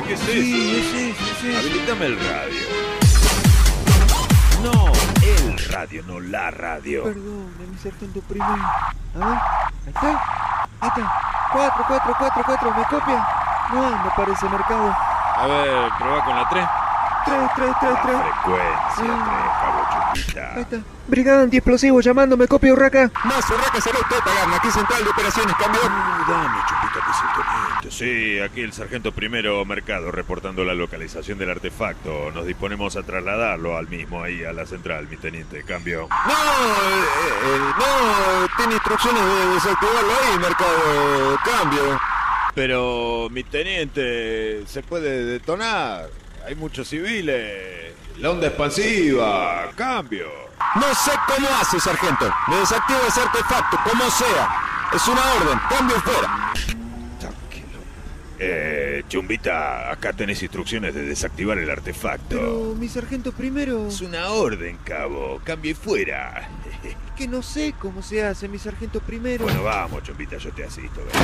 ¿qué es eso? Sí. Habilítame el radio. No, el radio, no la radio. Perdón, mi sargento primero. A ver, ahí está. 4, ¿me copia? No anda para ese mercado. A ver, probá con la 3. 3. Frecuencia 3, cabo Chumbita. Ahí está. Brigada antiexplosivo llamando, ¿me copia Urraca? Más Urraca, salud, Totagan, aquí central de operaciones, cambio. Dame, Chumbita, que es el teniente. Sí, aquí el sargento primero Mercado reportando la localización del artefacto. Nos disponemos a trasladarlo al mismo ahí a la central, mi teniente. Cambio. No, tiene instrucciones de desactivarlo ahí, mercado, cambio. Pero, mi teniente, se puede detonar. Hay muchos civiles. La onda expansiva. Cambio. No sé cómo hace, sargento. Me desactiva ese artefacto, como sea. Es una orden, cambio fuera. Tranquilo. Chumbita, acá tenés instrucciones de desactivar el artefacto. Pero mi sargento primero... Es una orden, cabo. Cambie fuera. Que no sé cómo se hace, mi sargento primero. Bueno, vamos, Chumbita, yo te asisto. Ven.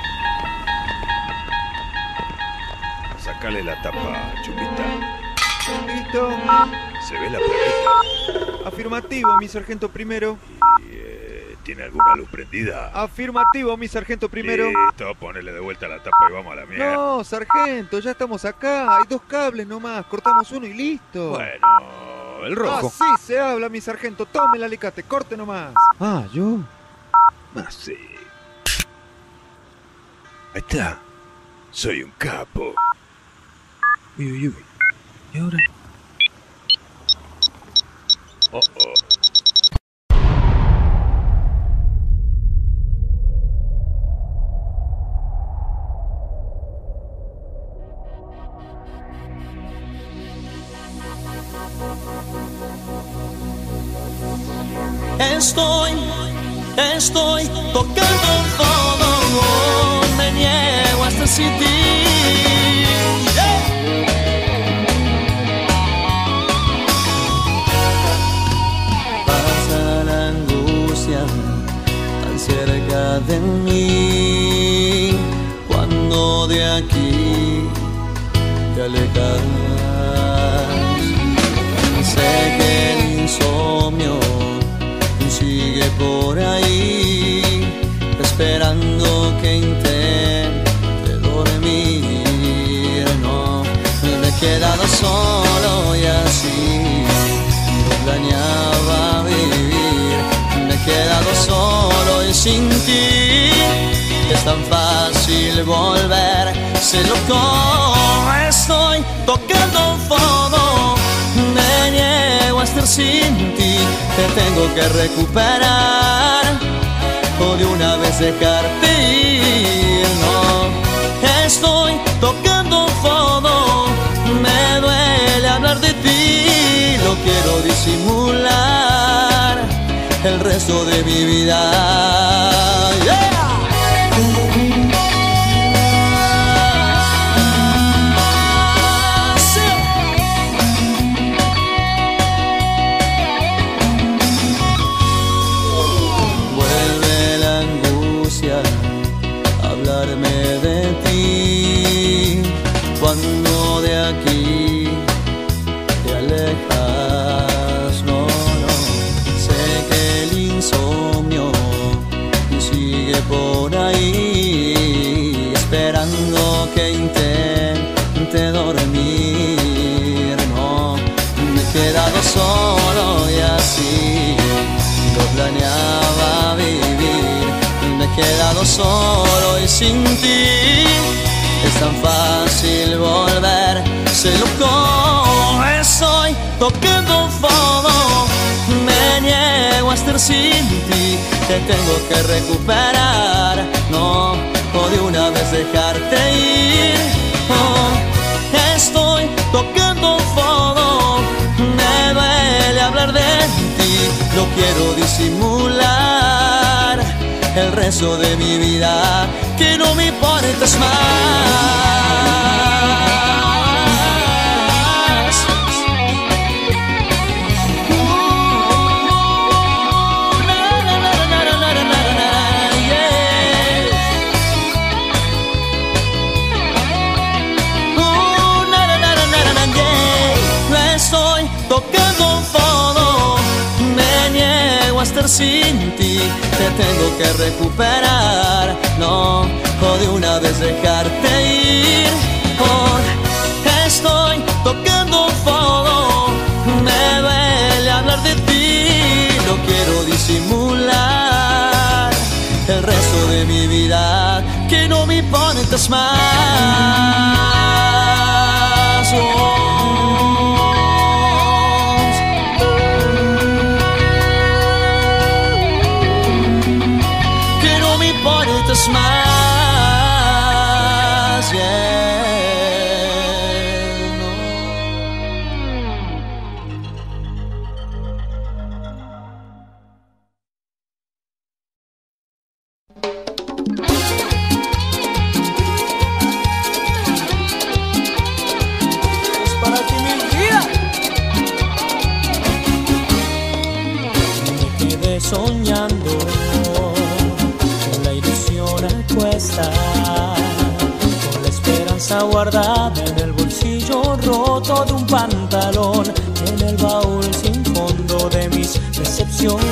Sacale la tapa, Chumbita. Listo. ¿Se ve la plaquita? Afirmativo, mi sargento primero. ¿Tiene alguna luz prendida? Afirmativo, mi sargento primero. Listo, ponele de vuelta la tapa y vamos a la mierda. No, sargento, ya estamos acá. Hay 2 cables nomás. Cortamos uno y listo. Bueno, el rojo. Así se habla, mi sargento. Tome el alicate, corte nomás. Ah, ¿yo? Así. Ahí está. Soy un capo. Uy. ¿Y ahora? Oh. Estoy tocando todo, me niego a este sitio. Pasa la angustia tan cerca de mí, cuando de aquí te alejas. Sé que el insomnio sigue por ahí, esperando que intente dormir. No, me he quedado solo y así no planeaba vivir. Me he quedado solo y sin ti es tan fácil volver. Se loco, estoy tocando fondo. Me niego a estar sin ti, te tengo que recuperar o de una vez dejarte ir. No, estoy tocando fondo, me duele hablar de ti, lo quiero disimular el resto de mi vida. Yeah. Cuando de aquí te alejas, no, sé que el insomnio sigue por ahí, esperando que intente dormir. No, me he quedado solo y así no planeaba vivir. Me he quedado solo y sin ti es tan fácil volver. Se loco, estoy tocando fondo. Me niego a estar sin ti, te tengo que recuperar. No, o de una vez dejarte ir. Oh, estoy tocando fondo. Me duele hablar de ti, lo quiero disimular el resto de mi vida, que no me importes más. Yeah. estar sin ti, te tengo que recuperar, no, o de una vez dejarte ir. Hoy estoy tocando fondo, me duele hablar de ti, no quiero disimular el resto de mi vida, que no me importes más. Que no me importes más, soñando, con la ilusión a cuesta, con la esperanza guardada en el bolsillo roto de un pantalón, en el baúl sin fondo de mis decepciones,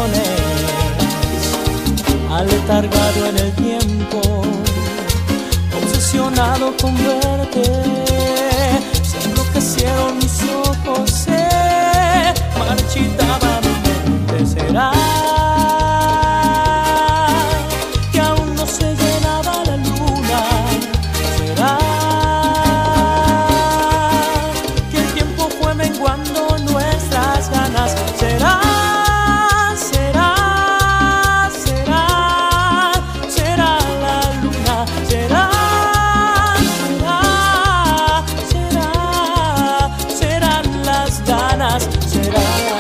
aletargado en el tiempo, obsesionado con verte, se enloquecieron mis ojos, se marchitaba mi mente. ¿Será que aún no se llenaba la luna? ¿Será que el tiempo fue menguando nuestras ganas? ¿Será? ¿Será? ¿Será? ¿Será la luna? ¿Será? ¿Será? ¿Será? ¿Serán las ganas? ¿Será?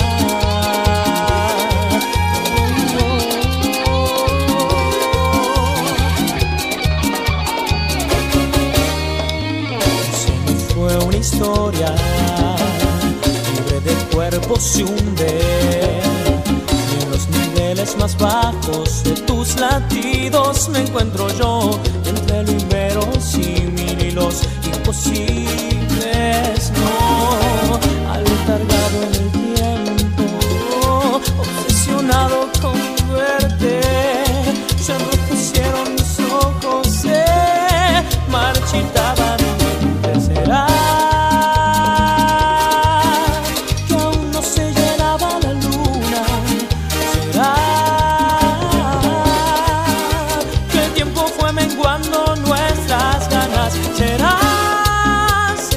Historia libre de cuerpo se hunde y en los niveles más bajos de tus latidos me encuentro yo, entre lo inverosímil y los imposibles, no, aletargado en el tiempo, obsesionado con verte, se enrojecieron mis ojos, se marchitaba mi mente. ¿Será que aún no se llenaba la luna? ¿Será que el tiempo fue menguando nuestras ganas? ¿Será?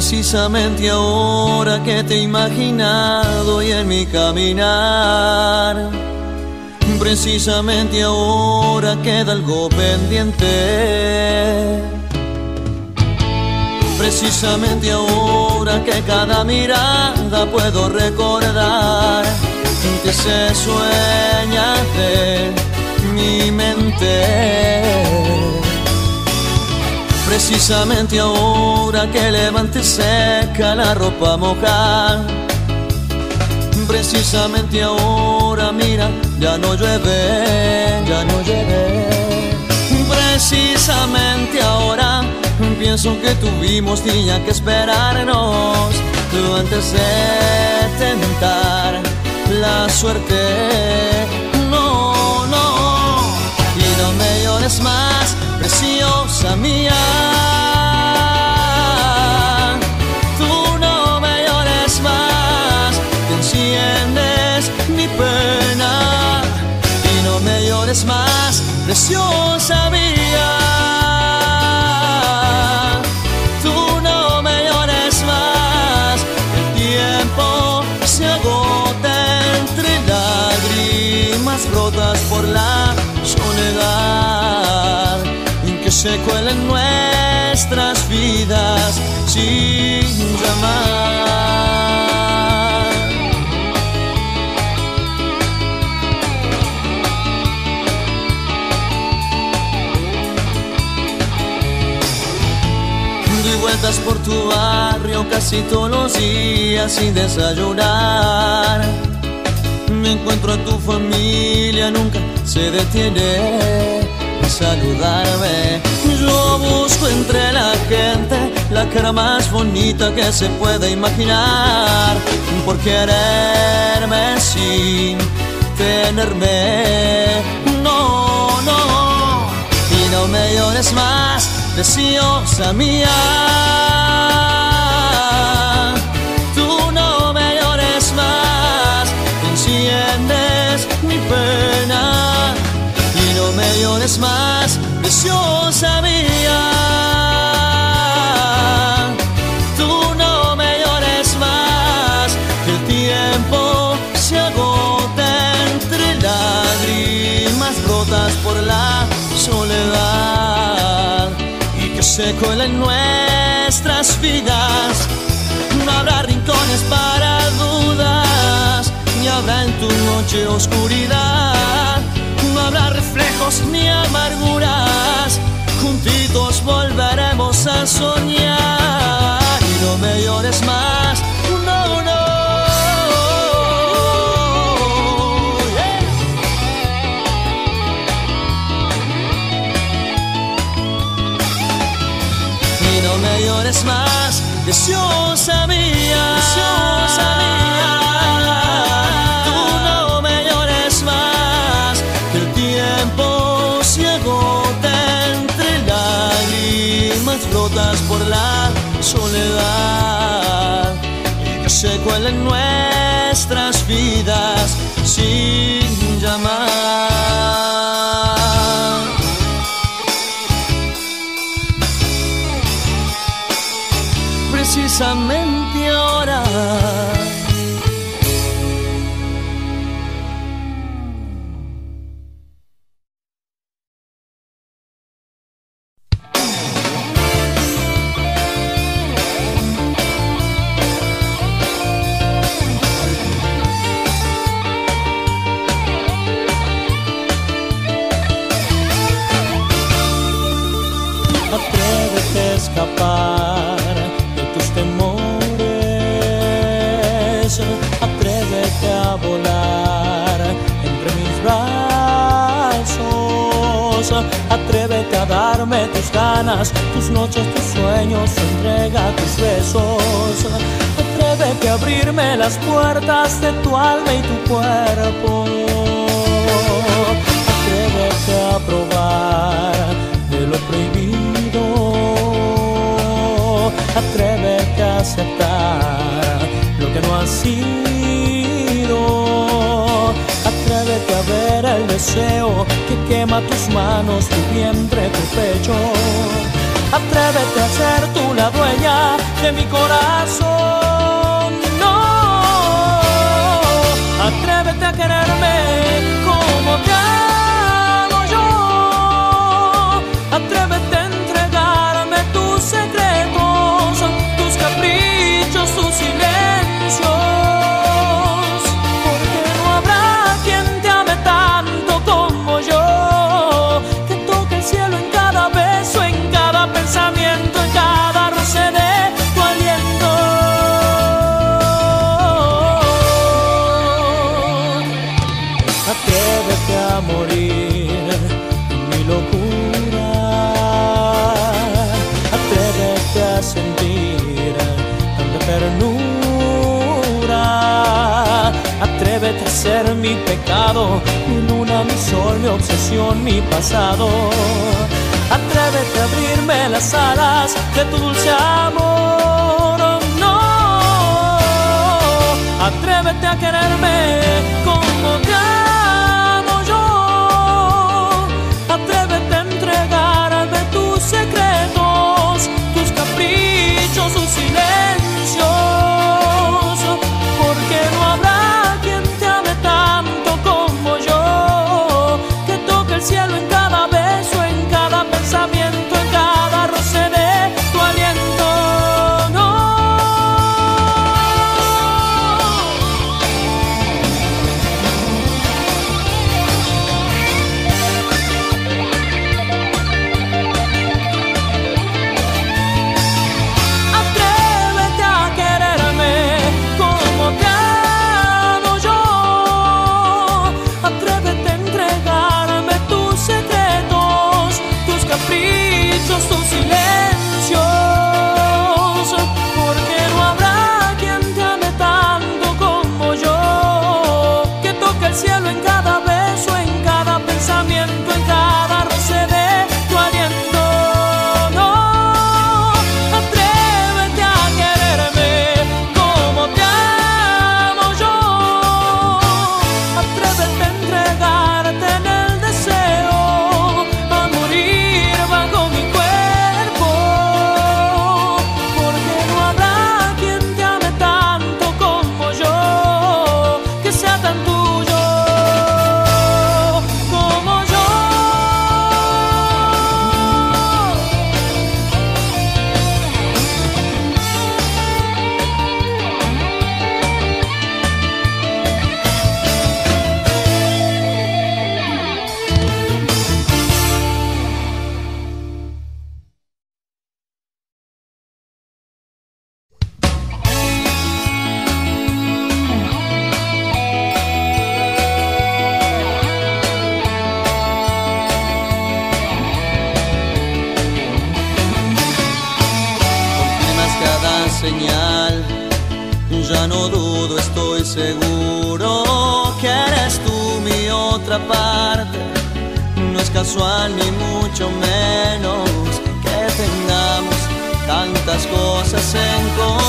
Precisamente ahora que te he imaginado y en mi caminar, precisamente ahora queda algo pendiente. Precisamente ahora que cada mirada puedo recordar que se sueña de mi mente. Precisamente ahora que levante seca la ropa mojada, precisamente ahora, mira, ya no llueve, ya no llueve. Precisamente ahora pienso que tuvimos día que esperarnos antes de tentar la suerte. No, no, y no me llores más, preciosa mía. Tú no me llores más, que enciendes mi pena. Y no me llores más, preciosa mía. Tú no me llores más, el tiempo se agota entre lágrimas rotas por la soledad que se cuelen nuestras vidas sin llamar. Doy vueltas por tu barrio casi todos los días sin desayunar. Me encuentro a tu familia, nunca se detiene saludarme. Yo busco entre la gente la cara más bonita que se pueda imaginar, por quererme sin tenerme. No, no, y no me llores más, preciosa mía. Tú no me llores más, enciendes mi pena. No me llores más, preciosa mía. Tú no me llores más, que el tiempo se agota entre lágrimas rotas por la soledad y que se cuelen nuestras vidas. No habrá rincones para dudas, ni habrá en tu noche oscuridad. No habrá reflejos ni amarguras, juntitos volveremos a soñar. Y no me llores más, no, no. Yeah. Y no me llores más, preciosa mía, preciosa mía. Rotas por la soledad y que se cuelen nuestras vidas sin llamar. Precisamente ahora escapar de tus temores, atrévete a volar entre mis brazos, atrévete a darme tus ganas, tus noches, tus sueños, entrega tus besos, atrévete a abrirme las puertas de tu alma y tu cuerpo, atrévete a probar de lo prohibido. Atrévete a aceptar lo que no has sido. Atrévete a ver el deseo que quema tus manos, tu vientre, tu pecho. Atrévete a ser tú la dueña de mi corazón. No, atrévete a quererme como te amo yo. Atrévete a entregarme tus secretos, tus caprichos, tus silencios. Porque no habrá quien te ame tanto como yo, que toque el cielo en cada beso, en cada pensamiento, en cada roce de tu aliento. Atrévete a morir en mi locura. Atrévete a sentir tanta ternura. Atrévete a ser mi pecado, mi luna, mi sol, mi obsesión, mi pasado. Atrévete a abrirme las alas de tu dulce amor. No, atrévete a quererme como te amo yo. Atrévete a entregarme tus secretos, tus caprichos, tus silencios. Porque no habrá quien te ame tanto como yo, que toque el cielo en cada beso, en cada pensamiento, en cada roce de tu aliento. No. Atrévete a quererme como te amo yo. Atrévete a entregarme tus secretos, tus caprichos, tus silencios. Porque no habrá quien te ame tanto como yo, que toque el cielo en cada beso, en cada pensamiento, en cada roce de tu aliento. No, atrévete a quererme como te amo yo. Atrévete a entregarte en el deseo, a morir bajo mi cuerpo. Porque no habrá quien te ame tanto como yo, que sea tan tuyo como yo. Confirmas cada señal, ya no dudo, estoy seguro que eres tú mi otra parte. No es casual ni mucho menos que tengamos tantas cosas en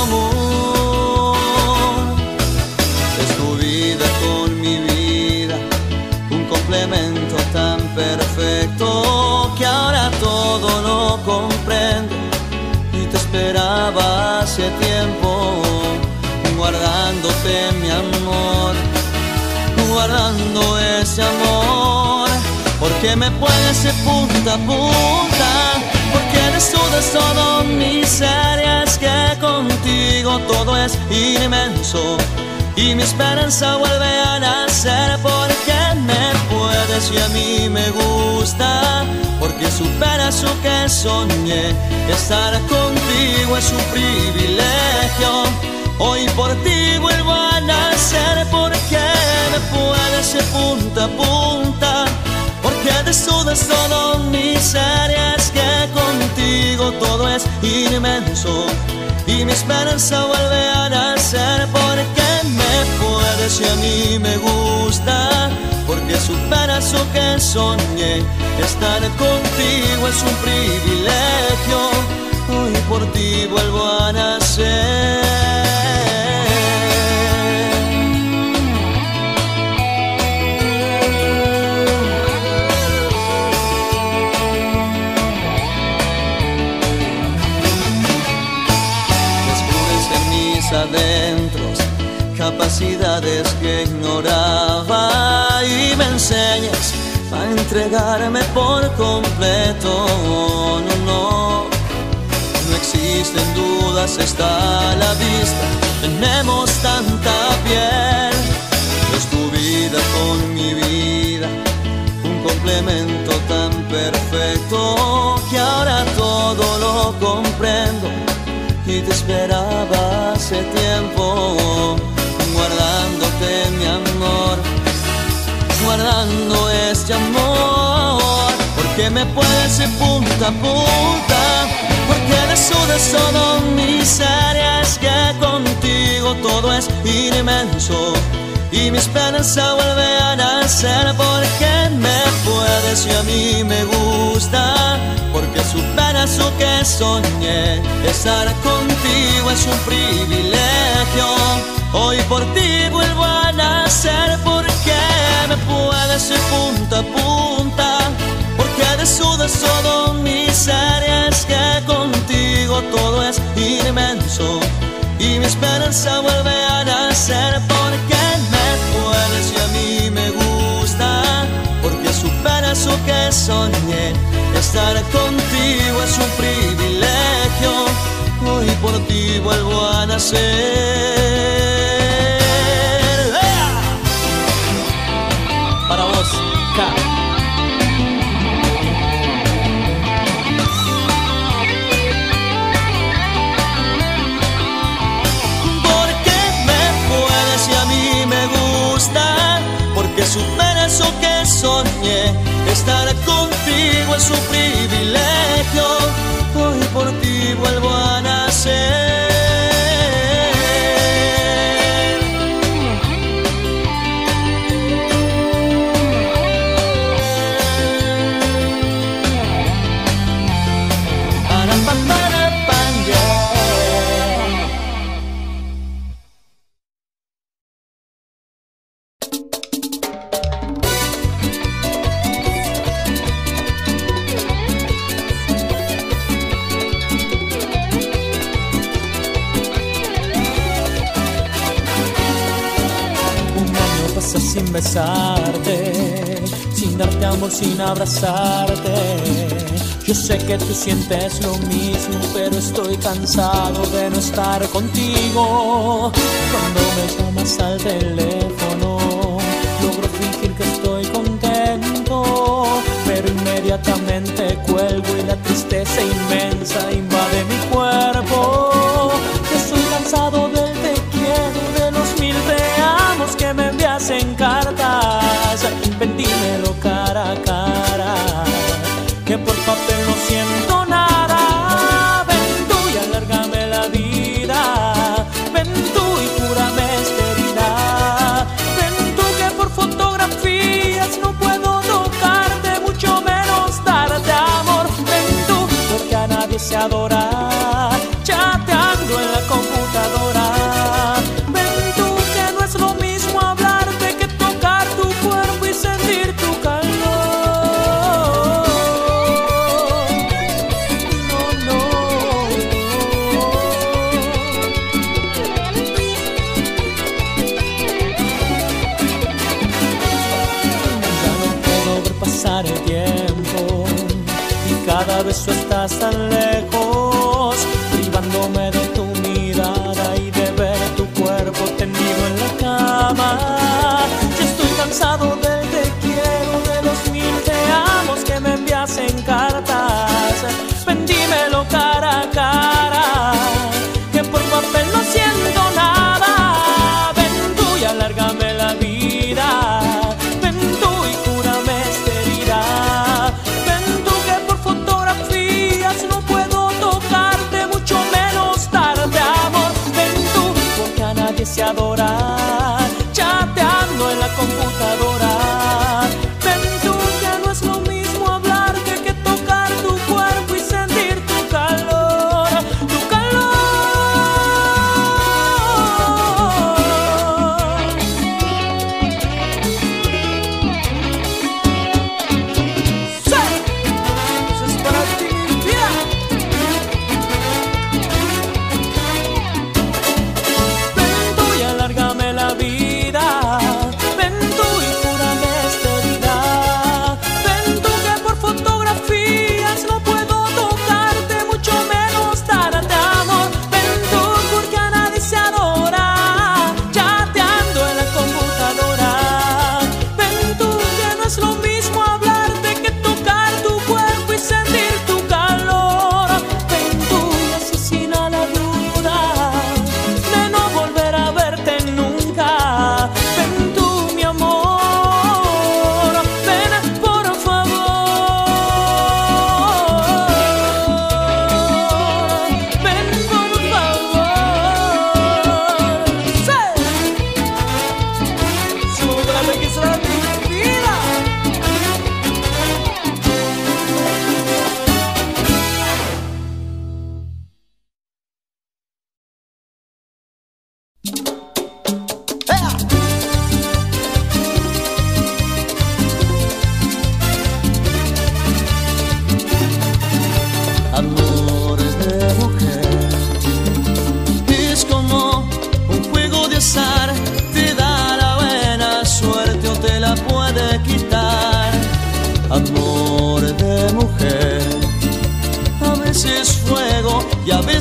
común. Es tu vida con mi vida, un complemento tan perfecto que ahora todo lo comprendo. Y te esperaba hace tiempo, guardándote mi amor, guardando ese amor. Porque me pones de punta a punta, porque desnudas todo mi ser. Y es que contigo todo es inmenso y mi esperanza vuelve a nacer. Porque me puedes y a mí me gusta, porque superas lo que soñé. Estar contigo es un privilegio, hoy por ti vuelvo a nacer. Porque me puedes de punta a punta, porque desnudas todo mi ser. Y es que contigo todo es inmenso y mi esperanza vuelve a nacer. Porque me puedes y a mí me gusta, porque superas lo que soñé. Estar contigo es un privilegio, hoy por ti vuelvo a nacer. capacidades que ignoraba y me enseñas a entregarme por completo. No existen dudas, está a la vista, tenemos tanta piel. Es tu vida con mi vida, un complemento tan perfecto que ahora todo lo comprendo y te esperaba hace tiempo, guardándote mi amor, guardando este amor, porque me puedes ir punta a punta, porque desnudas solo miserias, que contigo todo es inmenso y mi esperanza vuelve a nacer, porque me puedes y a mí me gusta, porque superas lo que soñé. Estar contigo es un privilegio, hoy por ti vuelvo a nacer, porque me puedes ir punta a punta, porque desnudas todo miserias, que contigo todo es inmenso y mi esperanza vuelve a nacer, porque me puedes y a mí me gusta, porque superas lo que soñé. Estar contigo es un privilegio, hoy por ti vuelvo a nacer. Para vos, K. Porque superas lo que soñé. Estar contigo es un privilegio, hoy por ti vuelvo a nacer. Sin besarte, sin darte amor, sin abrazarte. Yo sé que tú sientes lo mismo, pero estoy cansado de no estar contigo. Cuando me llamas al teléfono, logro fingir que estoy contento, pero inmediatamente cuelgo y la tristeza inmensa invade mi cuerpo. Yo estoy cansado del te quiero, de los 1000 te amos que me envías en cartas. Ven, dímelo cara a cara, que por papel no siento nada. Ven tú y alárgame la vida, ven tú y cúrame esta herida. Ven tú que por fotografías no puedo tocarte, mucho menos darte amor. Ven tú porque a nadie se adora chateando en la computadora. El tiempo y cada vez tú estás tan lejos, privándome de tu mirada y de ver tu cuerpo tendido en la cama. Yo estoy cansado del te quiero, de los 1000 te amos que me envías en cartas. Ven, dímelo cara a cara, que por papel no siento nada. Ven tú y alárgame la vida, ven tú y cúrame esta herida. Ven tú que por fotografías no puedo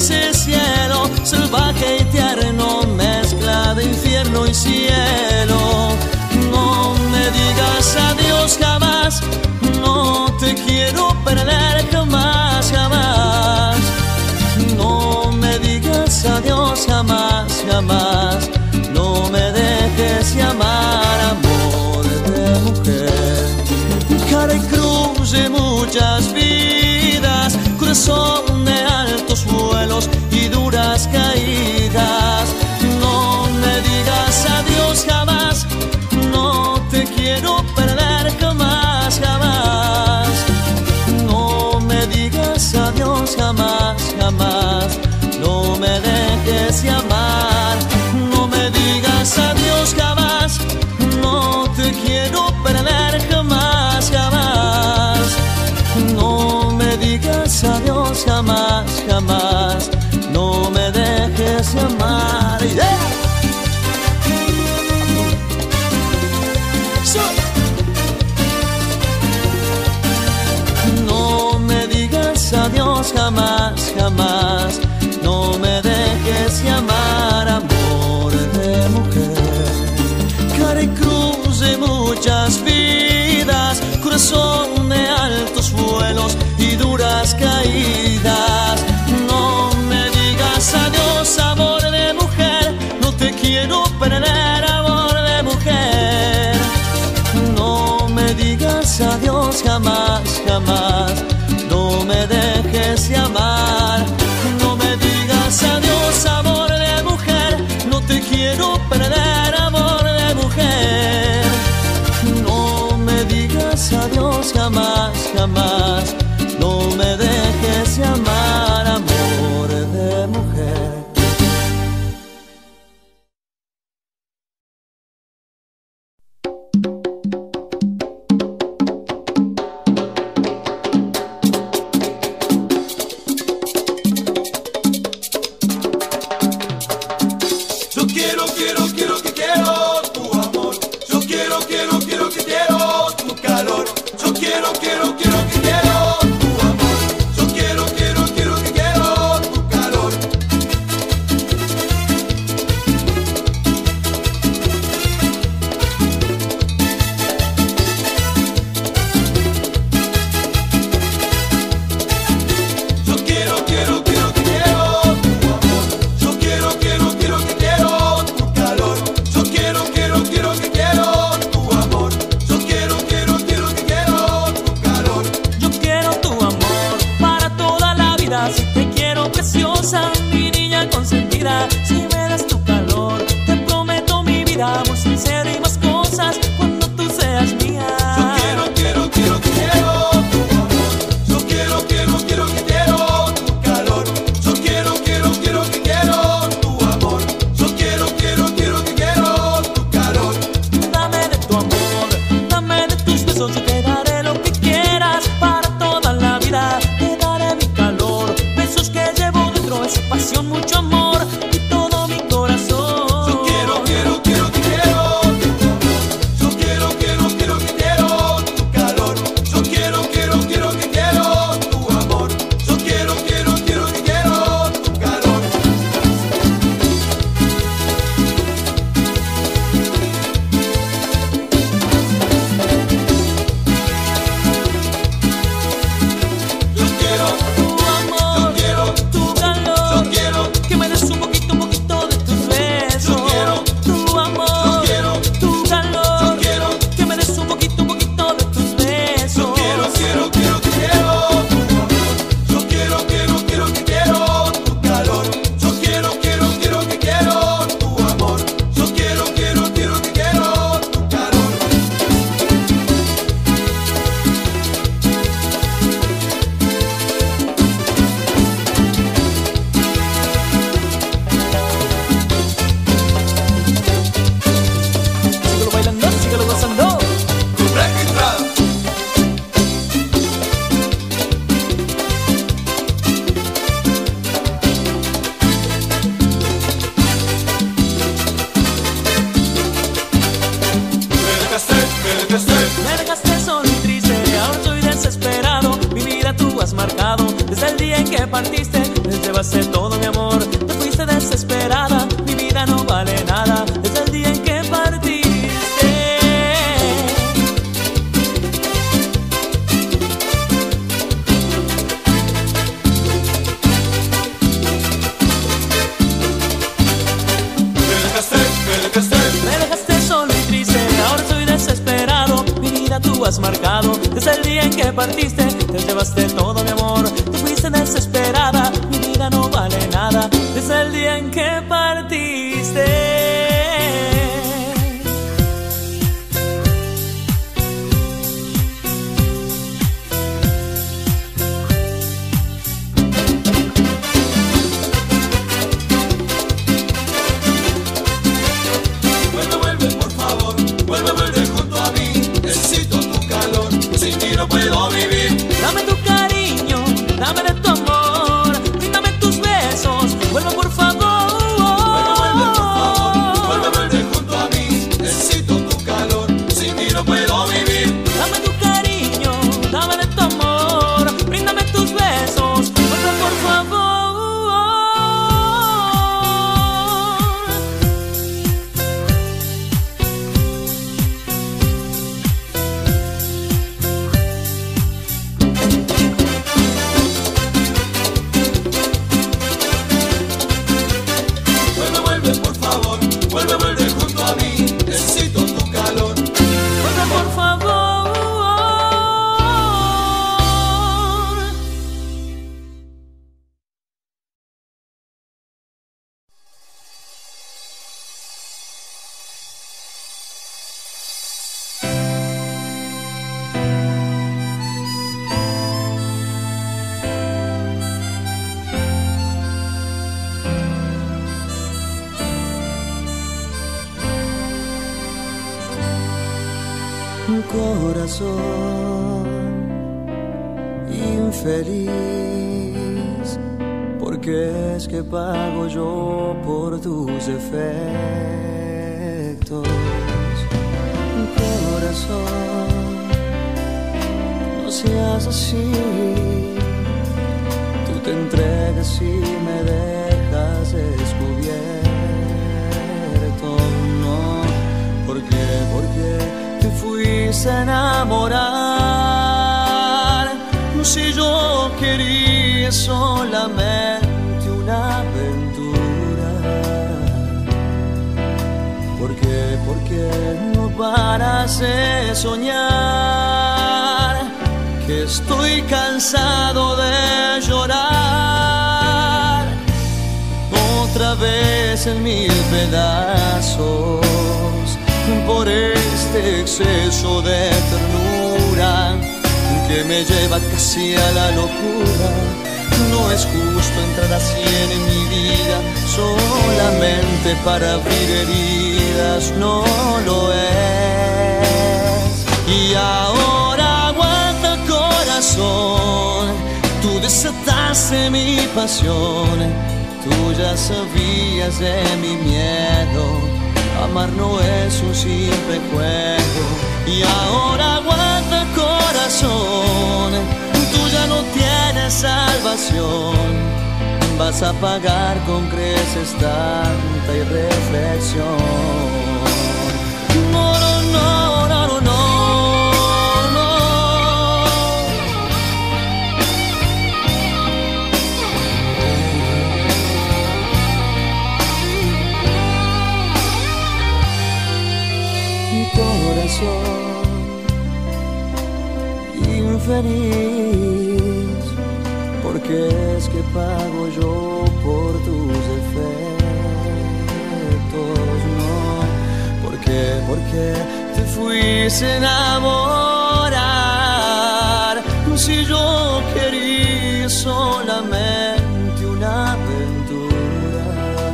ese cielo salvaje y tierno, mezcla de infierno y cielo. No me digas adiós jamás, no te quiero perder jamás, jamás. No me digas adiós jamás, jamás. No me dejes llamar amor de mujer. Cara y cruz de muchas vidas, corazón de altos vuelos y duras caídas. No me digas adiós jamás, no te quiero perder jamás, jamás. No me digas adiós jamás, jamás. No me dejes llamar, no me digas adiós jamás, no te quiero perder jamás, jamás. No me digas adiós jamás, jamás. No me dejes llamar. Yeah. No me digas adiós jamás, jamás. No me dejes llamar amor de mujer. Cara y cruz de muchas vidas, corazón de altos vuelos y duras caídas. No me digas adiós amor de mujer, no te quiero perder amor de mujer. No me digas adiós jamás, jamás. No me dejes llamar. No me digas adiós amor de mujer, no te quiero perder amor de mujer. No me digas adiós jamás, jamás. No me dejes llamar amor de mujer. has marcado desde el día en que partiste, desde llevaste todo mi amor, te fuiste desesperada, mi vida no vale nada desde el día en que partiste. Me dejaste solo y triste, ahora soy desesperado, mi vida tú has marcado desde el día en que partiste, te llevaste todo mi amor, te fuiste desesperada, mi vida no vale nada desde el día en que partiste. No puedo vivir. Dame tu cariño, dame de tu amor, bríndame tus besos, vuelve por favor. Vuelve por favor, vuelve junto a mí. Necesito tu calor, sin ti no puedo vivir. Dame tu cariño, dame de tu amor, bríndame tus besos, vuelve por favor. Vuelve junto a mí, necesito tu calor. Vuelve por favor. Corazón infeliz, porque es que pago yo por tus defectos. Corazón, no seas así, tú te entregas y me dejas descubierto. No, ¿por qué? Porque te fuiste a enamorar, si yo quería solamente una aventura. ¿Por qué? Porque no paras de soñar, que estoy cansado de llorar otra vez en mil pedazos por este exceso de ternura que me lleva casi a la locura. No es justo entrar así en mi vida solamente para abrir heridas, no lo es. Y ahora aguanta, corazón, tú desataste mi pasión, tú ya sabías de mi miedo. Amar no es un simple juego. Y ahora aguanta, corazón, tú ya no tienes salvación. Vas a pagar con creces tanta irreflexión. No, no, no, no, no, no. Corazón infeliz, porque es que pago yo por tus defectos. No, ¿por qué? Porque te fuiste a enamorar, si yo quería solamente una aventura.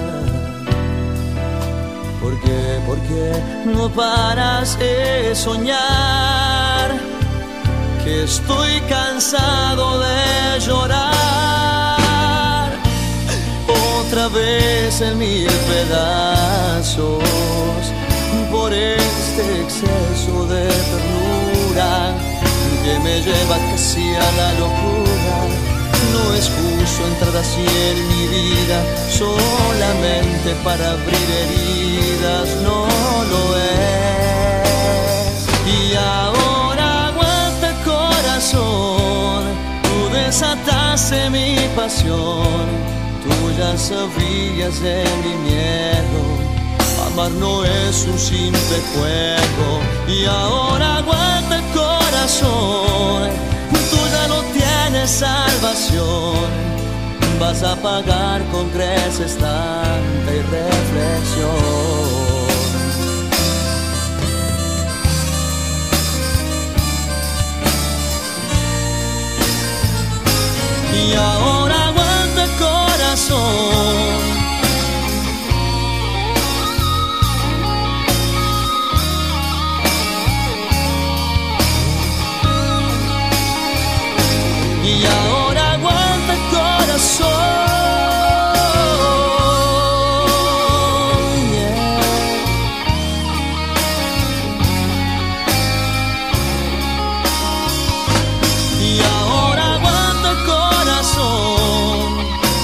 ¿Por qué? Porque no paras de soñar, que estoy cansado de llorar otra vez en mil pedazos por este exceso de ternura que me lleva casi a la locura. No es justo entrar así en mi vida solamente para abrir heridas, no lo es. Y ahora aguanta corazón, tú desataste mi pasión, tú ya sabías de mi miedo. Amar no es un simple juego. Y ahora aguanta el corazón, tú ya no tienes salvación. Vas a pagar con creces tanta irreflexión. Y ahora aguanta el corazón, y ahora aguanta el corazón, yeah. Y ahora aguanta el corazón,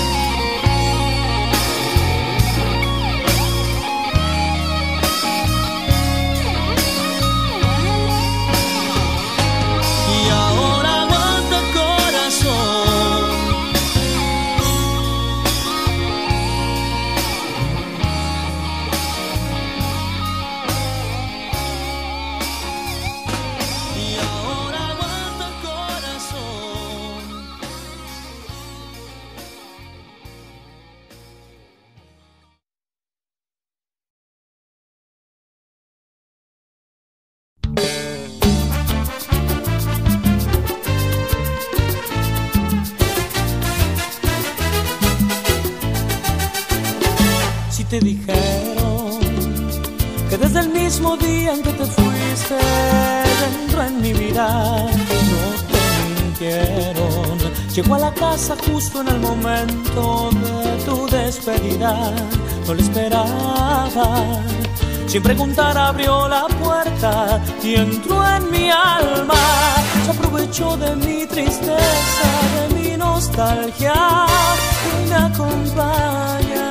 y ahora aguanta el corazón. Y ahora aguanta el corazón. Si te dijeron que desde el mismo día en que te fuiste dentro en mi vida, no te mintieron. Llegó a la casa justo en el momento de tu despedida, no lo esperaba. Sin preguntar abrió la puerta y entró en mi alma. Se aprovechó de mi tristeza, de mi nostalgia y me acompaña.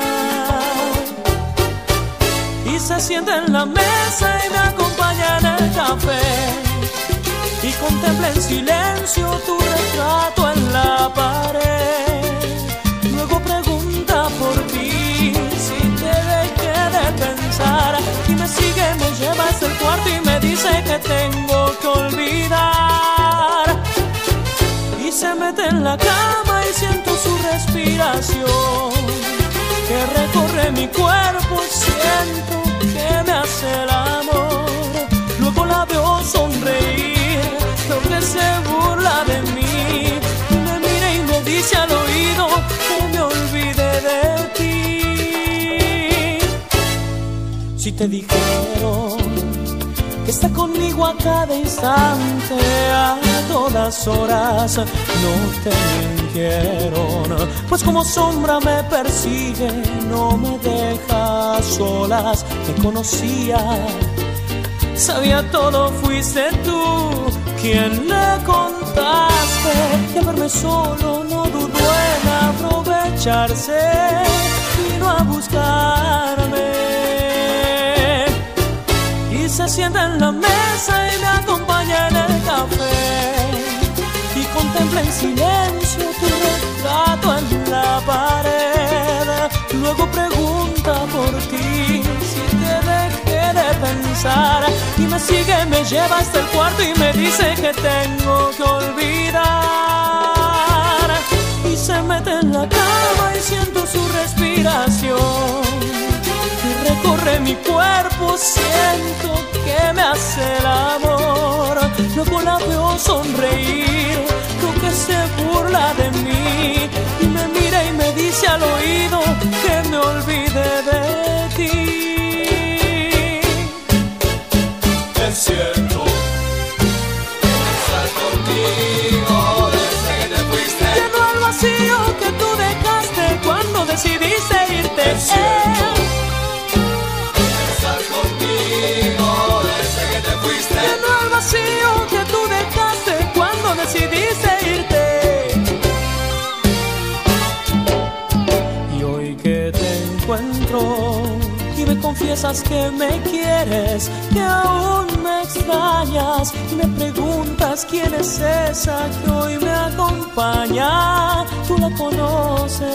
Y se sienta en la mesa y me acompaña en el café. Y contempla en silencio tu retrato en la pared. Luego pregunta por ti, si te dejé de pensar. Y me sigue, me lleva hasta el cuarto y me dice que tengo que olvidar. Y se mete en la cama y siento su respiración que recorre mi cuerpo, siento que me hace el amor. Luego la veo sonreír, creo que se burla de mí. Me mira y me dice al oído que me olvide de ti. Si te dijeron que está conmigo a cada instante, a todas horas, no te mintieron. Pues como sombra me persigue, no me deja a solas. Me conocía, sabía todo, fuiste tú quien le contaste. Que verme solo no dudó en aprovecharse, vino a buscarme. Y se sienta en la mesa y me acompaña en el café. Y contempla en silencio tu retrato en la pared. Luego pregunta por ti, si te dejé de pensar. Y me sigue, me lleva hasta el cuarto y me dice que tengo que olvidar. Y se mete en la cama y siento su respiración que recorre mi cuerpo, siento que me hace el amor. Luego la veo sonreír, creo que se burla de mí. Y me mira y me dice al oído que me olvide de ti. Es cierto, estás conmigo desde que te fuiste. Lleno el vacío que tú dejaste cuando decidiste irte. Es cierto, estás conmigo encuentro y me confiesas que me quieres, que aún me extrañas y me preguntas quién es esa que hoy me acompaña. Tú la conoces,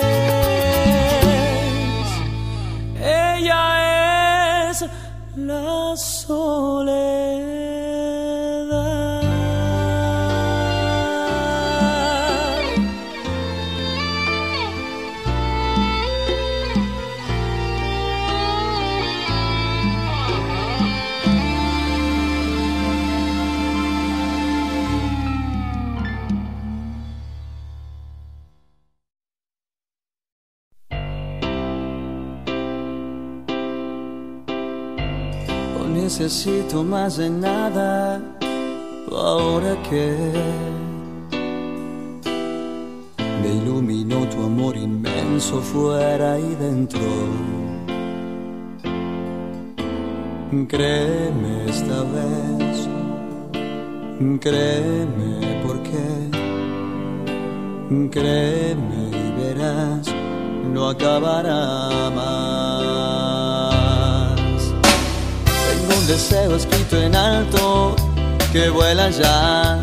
ella es la soledad. Necesito más de nada ahora que me iluminó tu amor inmenso fuera y dentro. Créeme esta vez, créeme porque créeme y verás, no acabará más. Un deseo escrito en alto que vuela ya.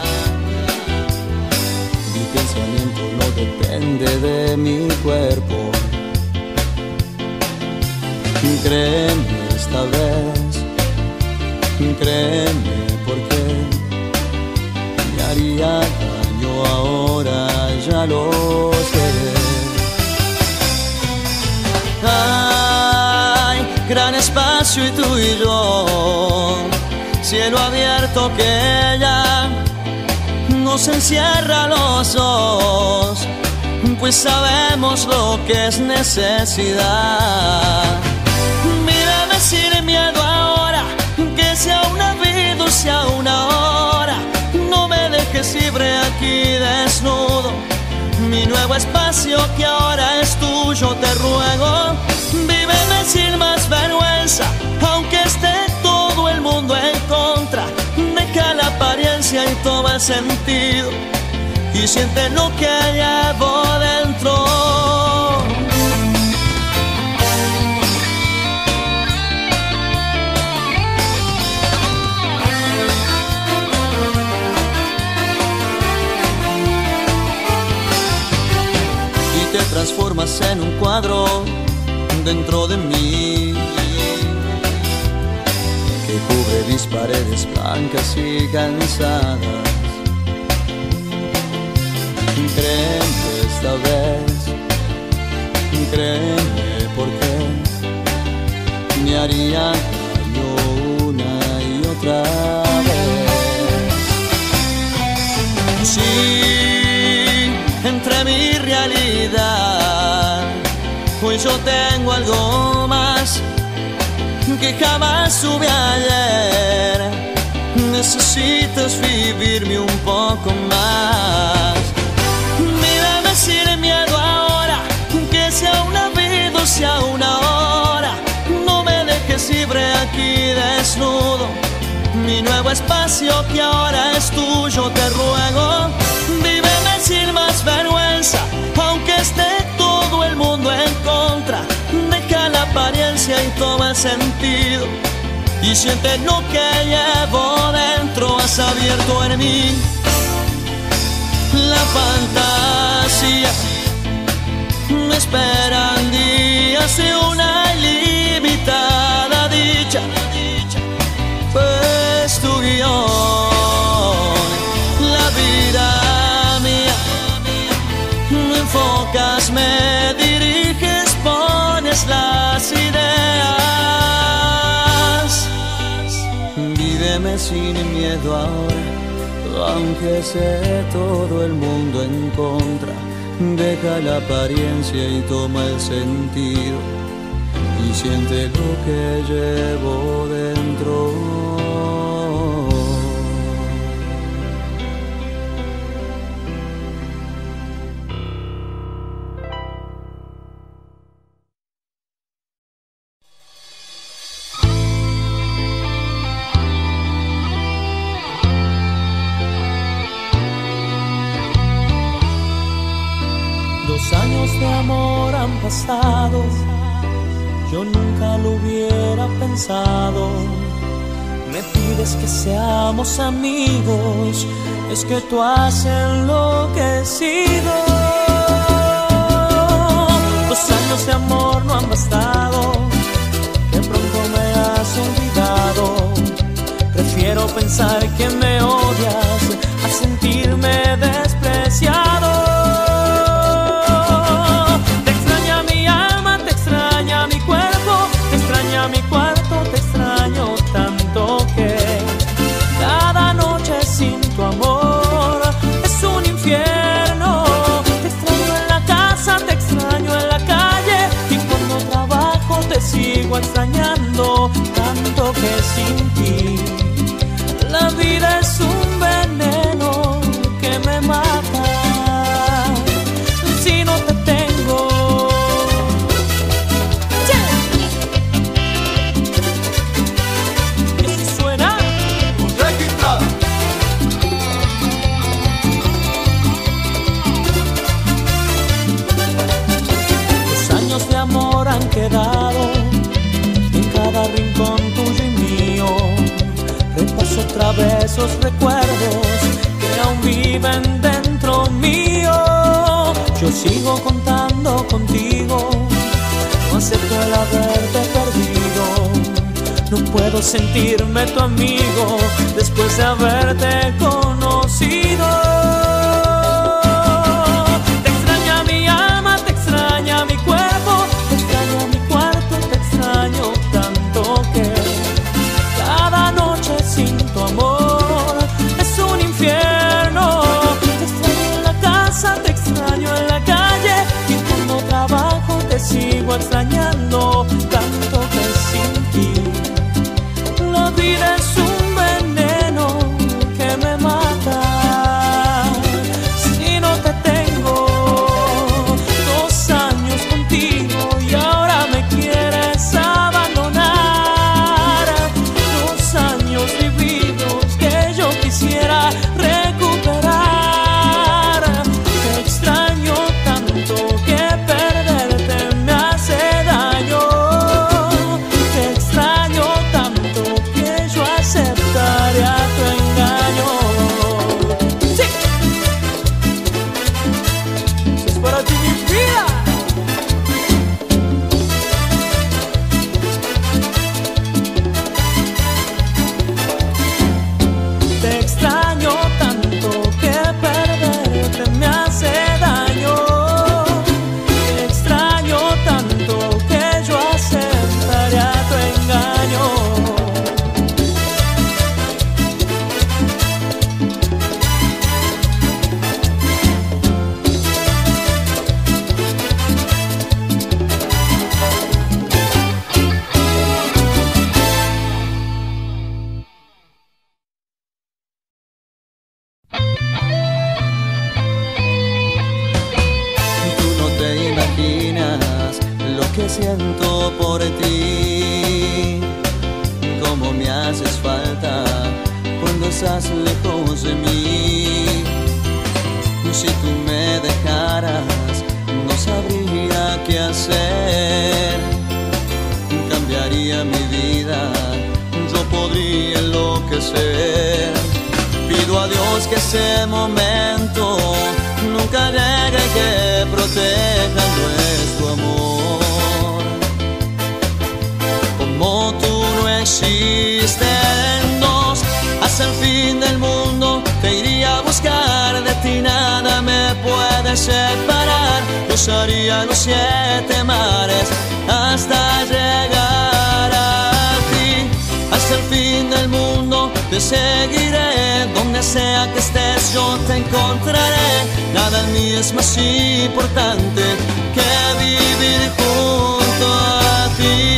Mi pensamiento no depende de mi cuerpo. Créeme esta vez, créeme porque me haría daño ahora, ya lo sé. Gran espacio y tú y yo, cielo abierto que ya nos encierra a los dos, pues sabemos lo que es necesidad. Mírame sin miedo ahora, que sea una vida o sea una hora, no me dejes libre aquí desnudo, mi nuevo espacio que ahora es tuyo, te ruego. Víveme sin más vergüenza, aunque esté todo el mundo en contra. Deja la apariencia y toma el sentido y siente lo que llevo dentro. Y te transformas en un cuadro dentro de mí, que cubre mis paredes blancas y cansadas. Créeme esta vez, créeme porque me haría daño una y otra vez. Sí, entre mi realidad, pues yo tengo algo más que jamás tuve ayer. Necesitas vivirme un poco más. Mírame sin miedo ahora, que sea una vida o sea una hora, no me dejes libre aquí desnudo, mi nuevo espacio que ahora es tuyo, te ruego. Víveme sin más vergüenza, aunque esté todo el mundo en contra. Deja la apariencia y toma el sentido y siente lo que llevo dentro. Has abierto en mí la fantasía, me esperan días de una ilimitada dicha, pues tu guión, la vida mía, me enfocas, me diriges, pones las ideas. Víveme sin miedo ahora, aunque esté todo el mundo en contra. Deja la apariencia y toma el sentido y siente lo que llevo dentro. Años de amor han pasado yo nunca lo hubiera pensado. Me pides que seamos amigos, es que tú has enloquecido. 2 años de amor no han bastado, de pronto me has olvidado. Prefiero pensar que me odias a sentirme despreciado. Te extraña mi alma, te extraña mi cuerpo, te extraña mi cuarto, te extraño tanto que cada noche sin tu amor es un infierno. Te extraño en la casa, te extraño en la calle, y cuando trabajo te sigo extrañando tanto que sin ti la vida es un veneno que me mata si no te tengo. Y así suena. Registrado. 2 años de amor han quedado en cada rincón tuyo y mío. Repaso otra vez esos recuerdos que aún viven dentro mío. Yo sigo contando contigo, no acepto el haberte perdido. No puedo sentirme tu amigo después de haberte conocido. Te extraña mi alma, te extraña mi cuerpo, te extraña mi cuarto, te extraño tanto que cada noche sin tu amor es un infierno. Te extraño en la casa, te extraño en la calle, y cuando trabajo te sigo extrañando tanto que sin ti la vida es un veneno que me mata si no te tengo. 2 años contigo y ahora me quieres abandonar. 2 años vividos que yo quisiera recuperar. Te extraño tanto que perderte me hace daño. Te extraño tanto que yo aceptaré a tu engaño. ¡Sí! Eso es para ti, mi vida. Te extraño tanto que perderte me hace daño. Te extraño tanto que yo aceptaré a tu engaño. Tú no te imaginas lo que siento por ti, cómo me haces falta cuando estás lejos de mí. Si tú me dejaras, no sabría qué hacer. Cambiaría mi vida, yo podría enloquecer. Pido a Dios que ese momento nunca llegue y que proteja nuestro amor. Como tú no existen dos, hasta el fin del mundo te iría a buscar. De ti nada me puede separar. Cruzaría los 7 mares hasta llegar a ti. Hasta el fin del mundo te seguiré, donde sea que estés yo te encontraré. Nada en mí es más importante que vivir junto a ti.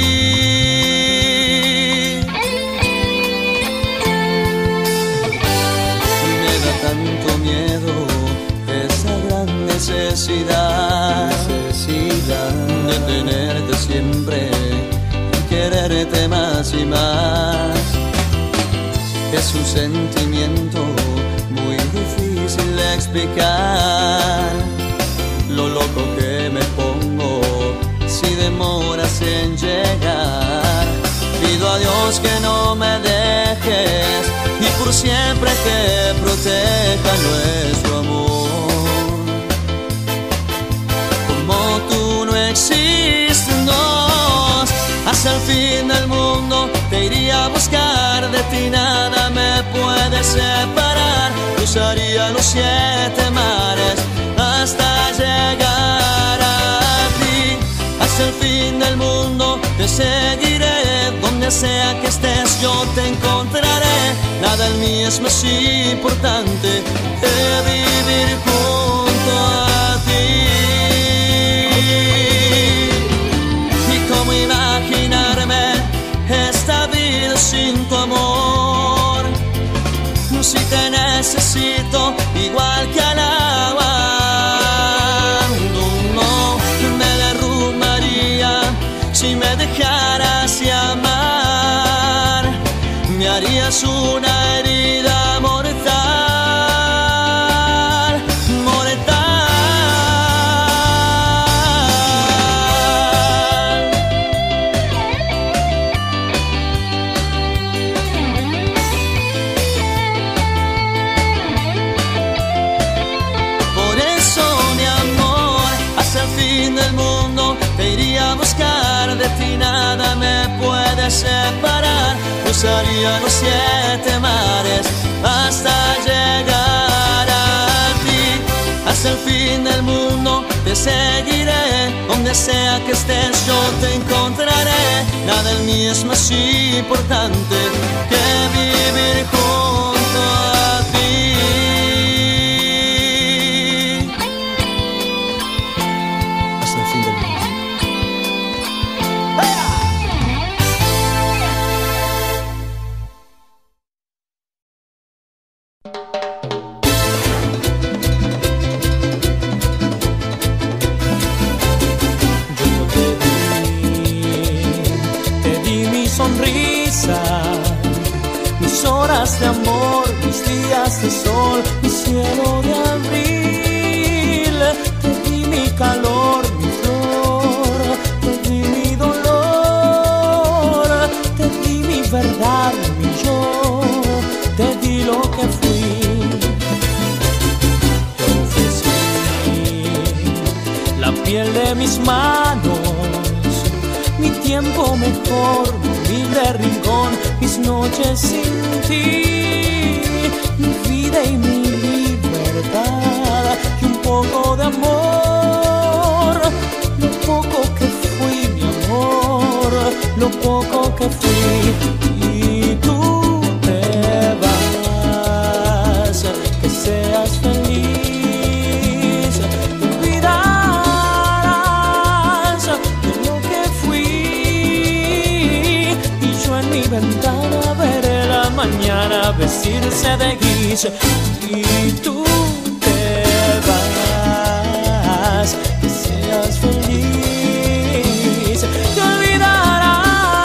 Me da tanto miedo esa gran necesidad de tenerte siempre, quererte más y más. Es un sentimiento muy difícil de explicar, lo loco que me pongo demoras en llegar. Pido a Dios que no me dejes y por siempre que proteja nuestro amor. Como tú no existes, no, hasta el fin del mundo te iría a buscar. De ti nada me puede separar. Cruzaría los 7 mares hasta llegar a ti. Hasta el fin del mundo te seguiré. Donde sea que estés yo te encontraré. Nada en mí es más importante que vivir junto a ti. Y cómo imaginarme esta vida sin tu amor. Si te necesito igual que al agua, no me derrumbaría si me dejaras de amar. Me harías una herida mortal, mortal. Por eso, mi amor, hasta el fin del mundo te iría a buscar. De ti nada me puede separar. Cruzaría los 7 mares hasta llegar a ti. Hasta el fin del mundo te seguiré. Donde sea que estés yo te encontraré. Nada en mí es más importante que vivir junto a ti. Hasta el fin del mundo. Sonrisa, mis horas de amor, mis días de sol, mi cielo de abril. Te di mi calor, mi flor, te di mi dolor, te di mi verdad, mi yo, te di lo que fui. Te ofrecí la piel de mis manos, mi tiempo mejor, mi libre rincón, mis noches sin ti, mi vida y mi libertad, y un poco de amor, lo poco que fui, mi amor, lo poco que fui. Y tú te vas, que seas feliz. Ventana veré la mañana vestirse de gris. Y tú te vas, que seas feliz. Te olvidarás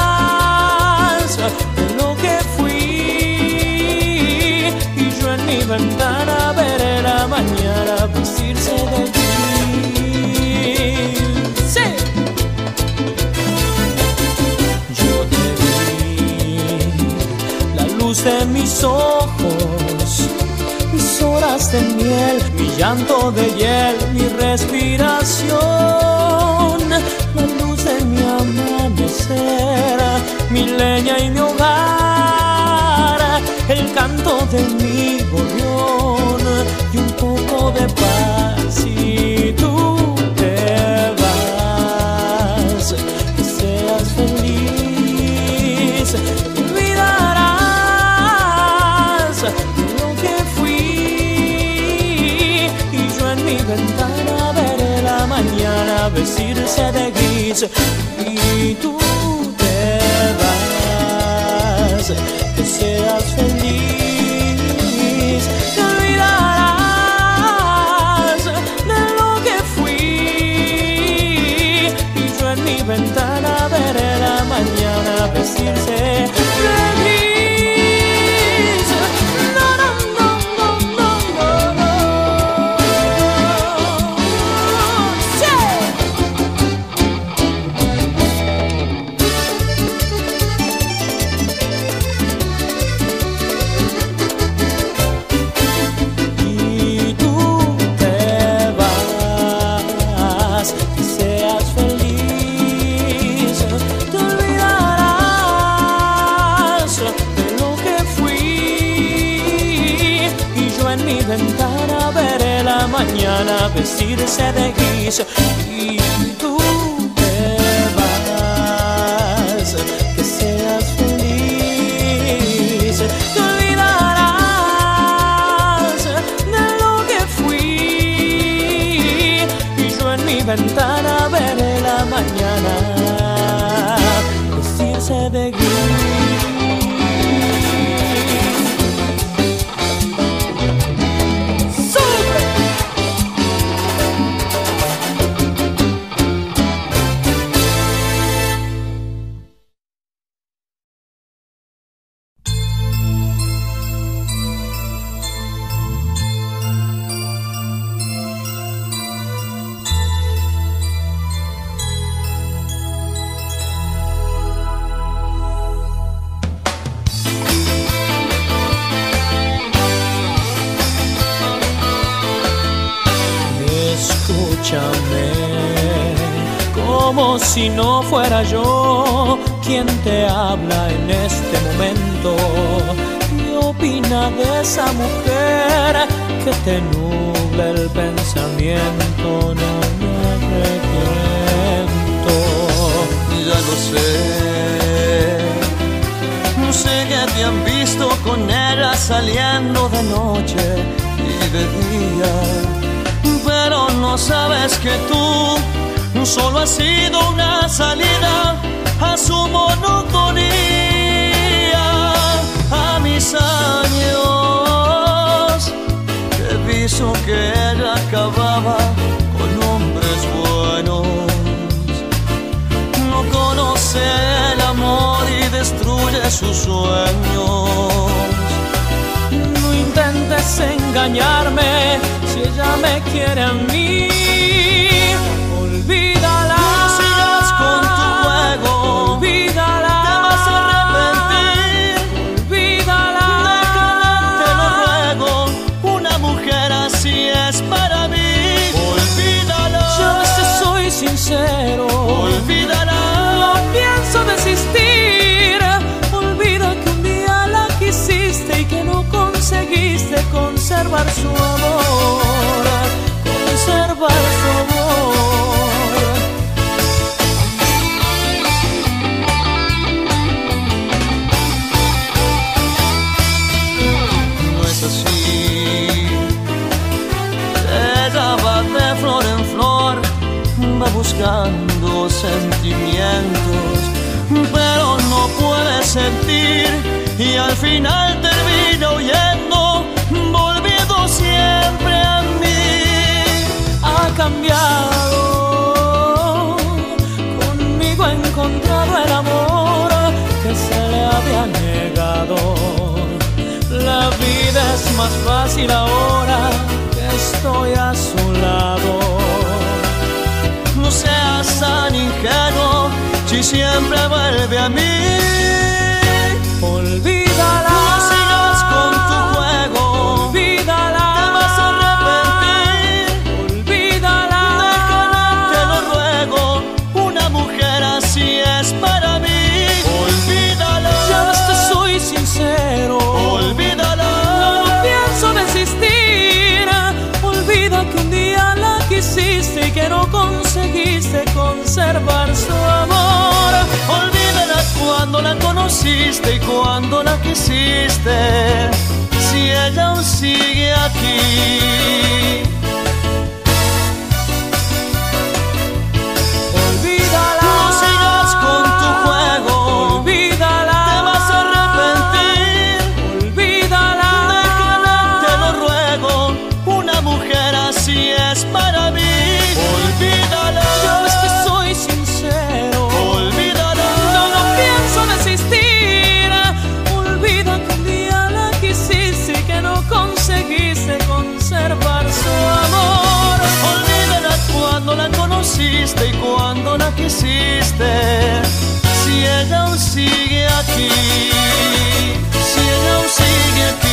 de lo que fui. Y yo en mi ventana veré la mañana vestirse de gris. ¡Sí! De mis ojos, mis horas de miel, mi llanto de hiel, mi respiración, la luz de mi amanecer, mi leña y mi hogar, el canto de mi gorrión y un poco de paz. Y tú te vas, que seas feliz. Ventana veré la mañana vestirse de gris. Y tú te vas, que seas feliz. Te olvidarás de lo que fui. Y yo en mi ventana veré la mañana vestirse de gris. ventana veré la mañana vestirse de gris y tú te vas, que seas feliz. Te olvidarás de lo que fui y yo en mi ventana veré la mañana vestirse de gris. Como si no fuera yo quien te habla en este momento. ¿Qué opina de esa mujer que te nubla el pensamiento? No me arrepiento. Ya lo sé que te han visto con ella saliendo de noche y de día, pero no sabes que tú solo ha sido una salida a su monotonía. A mis años he visto que ella acababa con hombres buenos. No conoce el amor y destruye sus sueños. No intentes engañarme si ella me quiere a mí. Olvídala, no sigas con tu juego, olvídala, te vas a arrepentir. Olvídala, déjala, te lo ruego, una mujer así es para mí. Olvídala, yo a veces soy sincero. Olvídala, no pienso desistir. Olvida que un día la quisiste y que no conseguiste conservar su amor, conservar su amor. Va buscando sentimientos, pero no puede sentir y al final termina huyendo, volviendo siempre a mí. Ha cambiado, conmigo ha encontrado el amor que se le había negado. La vida es más fácil ahora que estoy a su lado. No seas tan ingenuo si siempre vuelve a mí. Olvídala, no sigas con tu juego, olvídala, te vas a arrepentir. Olvídala, déjala, te lo ruego, una mujer así es para mí. Olvídala, ya hasta soy sincero. Olvídala, no pienso desistir. Olvida que un día la quisiste y que no conseguiste conservar su amor. Olvídala cuando la conociste y cuando la quisiste, si ella aún sigue aquí. Olvídala, no sigas con tu juego, olvídala, te vas a arrepentir. Olvídala, déjala, te lo ruego, una mujer así es para mí. Olvídala, yo es que soy sincero. Olvídala, no pienso desistir. Olvida que un día la quisiste y que no conseguiste conservar su amor. olvídala cuando la conociste y cuando la quisiste, si ella aún sigue aquí, si ella aún sigue aquí.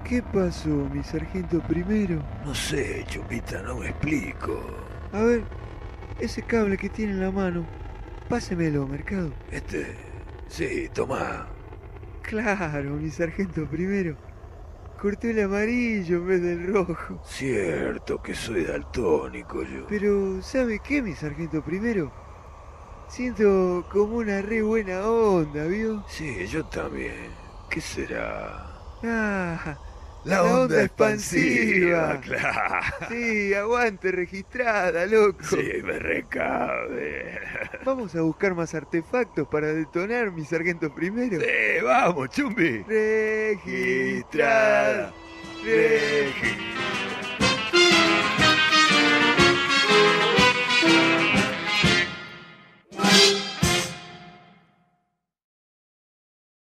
¿Qué pasó, mi sargento primero? No sé, Chumbita, no me explico. A ver, ese cable que tiene en la mano, pásemelo, Mercado. Sí, tomá. Claro, mi sargento primero. Corté el amarillo en vez del rojo. Cierto que soy daltónico yo. Pero, ¿sabe qué, mi sargento primero? Siento como una re buena onda, ¿vio? Sí, yo también. ¿Qué será? Ah, La onda expansiva, Claro. sí, aguante registrada, loco. Sí, me recabe. Vamos a buscar más artefactos para detonar, mi sargento primero. Sí, vamos, Chumbi. Registrada.